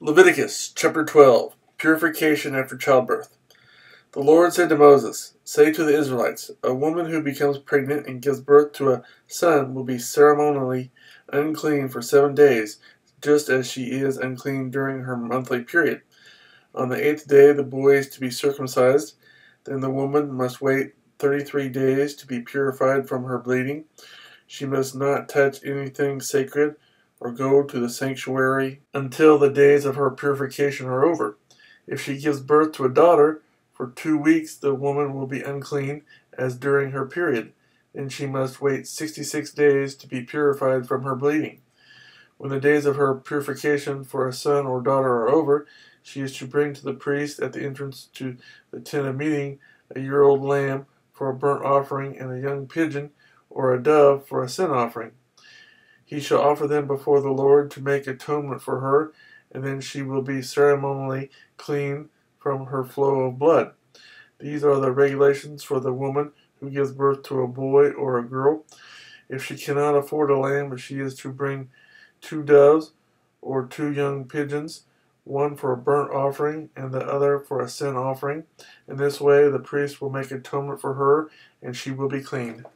Leviticus chapter 12. Purification after childbirth. The Lord said to Moses, "Say to the Israelites, a woman who becomes pregnant and gives birth to a son will be ceremonially unclean for 7 days, just as she is unclean during her monthly period. On the 8th day the boy is to be circumcised. Then the woman must wait 33 days to be purified from her bleeding. She must not touch anything sacred or go to the sanctuary until the days of her purification are over. If she gives birth to a daughter, for 2 weeks the woman will be unclean as during her period. Then she must wait 66 days to be purified from her bleeding. When the days of her purification for a son or daughter are over, she is to bring to the priest at the entrance to the tent of meeting a year-old lamb for a burnt offering and a young pigeon or a dove for a sin offering. He shall offer them before the Lord to make atonement for her, and then she will be ceremonially clean from her flow of blood. These are the regulations for the woman who gives birth to a boy or a girl. If she cannot afford a lamb, she is to bring 2 doves or 2 young pigeons, one for a burnt offering and the other for a sin offering. In this way the priest will make atonement for her, and she will be clean.